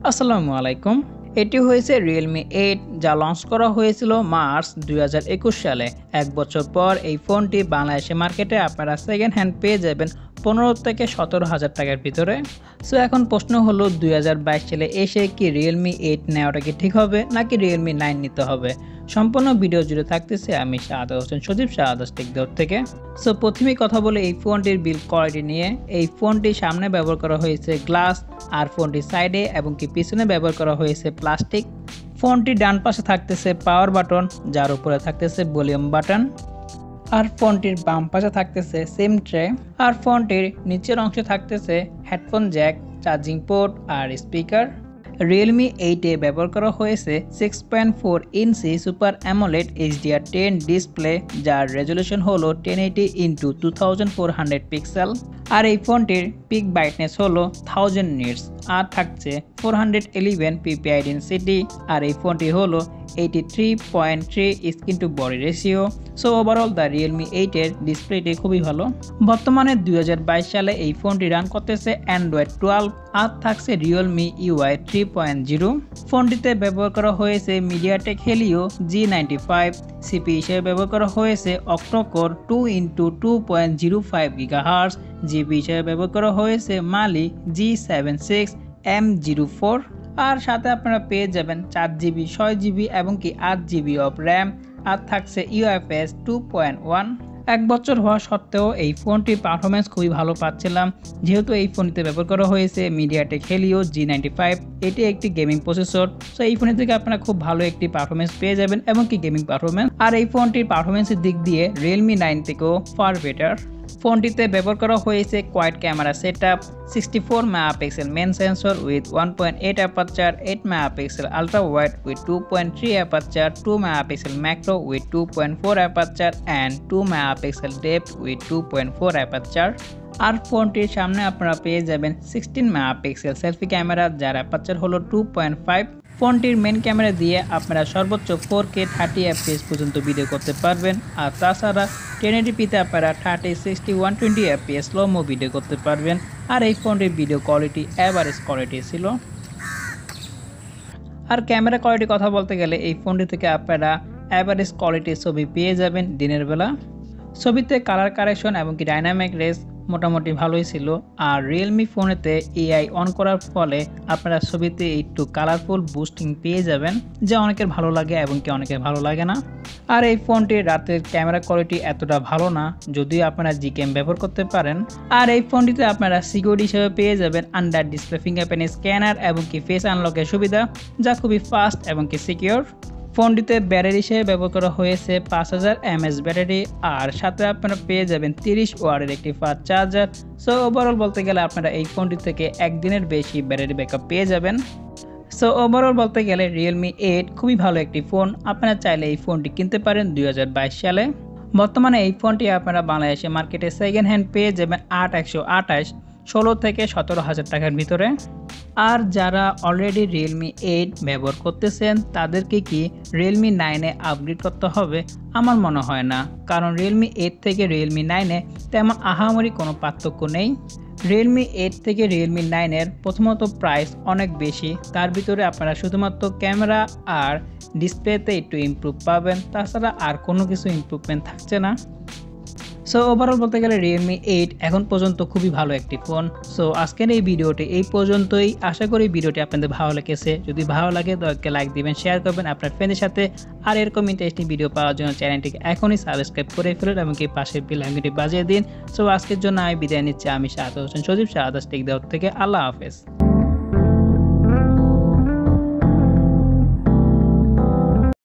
আসসালামু আলাইকুম। এটি হয়েছে Realme 8 যা লঞ্চ করা হয়েছিল মার্চ 2021 সালে। এক বছর পর এই ফোনটি বাংলাদেশে মার্কেটে আপনারা সেকেন্ড হ্যান্ড পেয়ে যাবেন 15 থেকে 17,000 টাকার ভিতরে। সো এখন প্রশ্ন হলো 2022 সালে এসে কি Realme 8 নেওয়াটা কি ঠিক হবে নাকি Realme 9 নিতে হবে? সম্পূর্ণ ভিডিও জুড়ে থাকতেছে আমি শাহাদাত হোসেন সজীব শাহাদাত টেকদাউট থেকে। সো প্রথমেই কথা বলে এই ফোনটির বিল্ড কোয়ালিটি নিয়ে। এই ফোনটি সামনে ব্যবহার করা হয়েছে গ্লাস আর ফোনটির সাইডে এবং কি পিছনে ব্যবহার করা হয়েছে প্লাস্টিক। ফোনটির ডান পাশে থাকতেছে পাওয়ার বাটন, যার উপরে থাকতেছে ভলিউম বাটন। আর ফোনটির বাম পাশে থাকতেছে সিম ট্রে। আর ফোনটির নিচের অংশে থাকতেছে হেডফোন জ্যাক, চার্জিং পোর্ট আর স্পিকার। Realme 8 এ ব্যবহার করা হয়েছে 6.4 inch super AMOLED HDR10 display, যার রেজলিউশন হলো 1080x2400 পিক্সেল। আর এই ফোনটির পিক ব্রাইটনেস হলো 1000 নিটস আর থাকছে 411 ppi ডেনসিটি। আর এই ফোনটি হলো 83.3 screen to body ratio. So overall the Realme 8 এর ডিসপ্লেটি খুবই ভালো। বর্তমানে 2022 সালে এই ফোনটি রান করতেছে Android 12 আর থাকছে Realme UI 3.0। ফোনটিতে ব্যবহার করা হয়েছে MediaTek Helio G95, CPU হিসেবে ব্যবহার করা হয়েছে অক্টোকোর 2x2.05 GHz, জিবি হিসেবে ব্যবহার করা হয়েছে Mali G76 M04। আর সাথে আপনারা পেয়ে যাবেন 4GB 6GB এবং কি 8GB অফ র্যাম আর থাকছে UFS 2.1। এক বছর হওয়া সত্ত্বেও এই ফোনটির পারফরমেন্স খুবই ভালো পাচ্ছিলাম, যেহেতু এই ফোনটিতে ব্যবহার করা হয়েছে MediaTek Helio G95। এটি একটি গেমিং প্রসেসর। সো এই ফোনের থেকে আপনারা খুব ভালো একটি পারফরমেন্স পেয়ে যাবেন এবং কি গেমিং পারফরমেন্স। আর এই ফোনটির পারফরমেন্সের দিক দিয়ে Realme 9 থেকেও ফার বেটার। ফোনটিতে ব্যবহার করা হয়েছে quad camera setup, 64 megapixel main sensor with 1.8 aperture, 8 megapixel ultra wide with 2.3 aperture, 2 megapixel macro with 2.4 aperture and 2 megapixel depth with 2.4 aperture. আর ফোনটির সামনে আপনারা পেয়ে যাবেন 16 মেগাপিক্সেল সেলফি ক্যামেরা, যার অ্যাপারচার হলো 2.5। ফোনটির মেন ক্যামেরা দিয়ে আপনারা সর্বোচ্চ 4K 30 FPS পর্যন্ত ভিডিও করতে পারবেন। আর তাছাড়া 1080p-তে আপনারা 30, 60, 120 FPS স্লো-মো ভিডিও করতে পারবেন। আর এই ফোনটির ভিডিও কোয়ালিটি এভারেজ কোয়ালিটি ছিল। আর ক্যামেরা কোয়ালিটির কথা বলতে গেলে এই ফোনটি থেকে আপনারা এভারেজ কোয়ালিটির ছবি পেয়ে যাবেন দিনের বেলা। ছবিতে কালার কারেকশন এবং কি ডাইনামিক রেস মোটামুটি ভালোই ছিল। আর Realme ফোনেতে AI অন করার ফলে আপনারা ছবিতে একটু কালারফুল বুস্টিং পেয়ে যাবেন, যা অনেকের ভালো লাগে এবং কি অনেকের ভালো লাগে না। আর এই ফোনটির রাতের ক্যামেরা কোয়ালিটি এতটা ভালো না, যদিও আপনারা জিক্যাম ব্যবহার করতে পারেন। আর এই ফোনটিতে আপনারা সিকিউরিটি হিসেবে পেয়ে যাবেন আন্ডার ডিসপ্লে ফিঙ্গারপ্রিন্ট স্ক্যানার এবং কি ফেস আনলকের সুবিধা, যা খুবই ফাস্ট এবং কি সিকিউর। ফোনটিতে ব্যাটারি হিসেবে ব্যবহার করা হয়েছে 5000 mAh ব্যাটারি আর সাথে আপনারা পেয়ে যাবেন 30 ওয়াটের একটি ফাস্ট চার্জার। সো ওভারঅল বলতে গেলে আপনারা এই ফোনটি থেকে একদিনের বেশি ব্যাটারি ব্যাকআপ পেয়ে যাবেন। সো ওভারঅল বলতে গেলে Realme 8 খুবই ভালো একটি ফোন। আপনারা চাইলে এই ফোনটি কিনতে পারেন 2022 সালে। বর্তমানে এই ফোনটি আপনারা বাংলাদেশে মার্কেটে সেকেন্ড হ্যান্ড পেয়ে যাবেন 8128, 16 থেকে 17,000 টাকার ভিতরে। আর যারা অলরেডি Realme 8 ব্যবহার করতেছেন তাদেরকে কি Realme 9-এ আপগ্রেড করতে হবে? আমার মনে হয় না, কারণ Realme 8 থেকে Realme 9-এ তেমন আহামরি কোনো পার্থক্য নেই। Realme 8 থেকে Realme 9-এর প্রথমত প্রাইস অনেক বেশি, তার ভিতরে আপনারা শুধুমাত্র ক্যামেরা আর ডিসপ্লেতে একটু ইমপ্রুভ পাবেন, তাছাড়া আর কোনো কিছু ইমপ্রুভমেন্ট থাকছে না। সো ওভারঅল বলতে গেলে Realme 8 এখন পর্যন্ত খুবই ভালো একটি ফোন। সো আজকের এই ভিডিওটি এই পর্যন্তই। আশা করি ভিডিওটি আপনাদের ভালো লেগেছে। যদি ভালো লাগে তাহলে লাইক দিবেন, শেয়ার করবেন আপনার ফ্রেন্ডের সাথে। আর এরকম ইন্টারেস্টিং ভিডিও পাওয়ার জন্য চ্যানেলটিকে এখনই সাবস্ক্রাইব করে ফেলুন এবং কি পাশের বেল আইকনটি বাজিয়ে দিন। সো আজকের জন্য আমি বিদায় নিচ্ছি। আমি শাহাদাত হোসেন সজীব, শাহাদাত টেকদাউট থেকে। আল্লাহ হাফেজ।